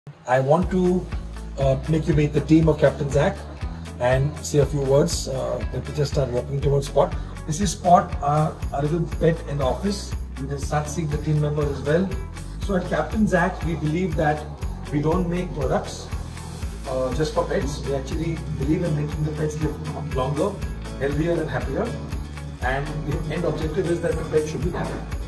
I want to make you meet the team of Captain Zack and say a few words. Let me just start walking towards Spot. This is Spot, our little pet in the office. You can start seeing the team members as well. So at Captain Zack, we believe that we don't make products just for pets. We actually believe in making the pets live longer, healthier and happier. And the end objective is that the pet should be happy.